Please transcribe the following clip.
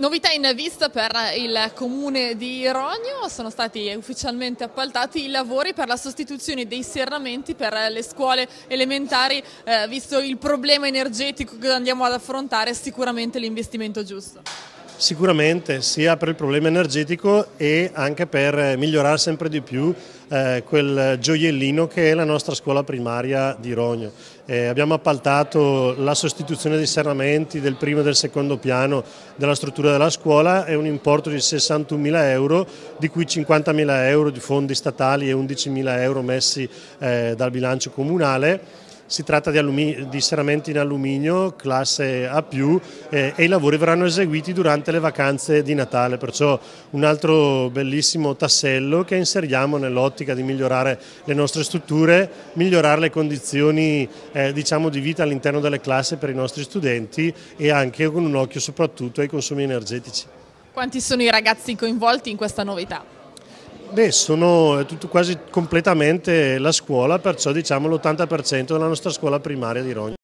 Novità in vista per il comune di Rogno, sono stati ufficialmente appaltati i lavori per la sostituzione dei serramenti per le scuole elementari, visto il problema energetico che andiamo ad affrontare, sicuramente l'investimento giusto. Sicuramente, sia per il problema energetico e anche per migliorare sempre di più quel gioiellino che è la nostra scuola primaria di Rogno. Abbiamo appaltato la sostituzione dei serramenti del primo e del secondo piano della struttura della scuola, è un importo di 61.000 euro, di cui 50.000 euro di fondi statali e 11.000 euro messi dal bilancio comunale. Si tratta di serramenti in alluminio classe A+, e i lavori verranno eseguiti durante le vacanze di Natale, perciò un altro bellissimo tassello che inseriamo nell'ottica di migliorare le nostre strutture, migliorare le condizioni di vita all'interno delle classi per i nostri studenti e anche con un occhio soprattutto ai consumi energetici. Quanti sono i ragazzi coinvolti in questa novità? Sono quasi completamente la scuola, perciò diciamo l'80% della nostra scuola primaria di Rogno.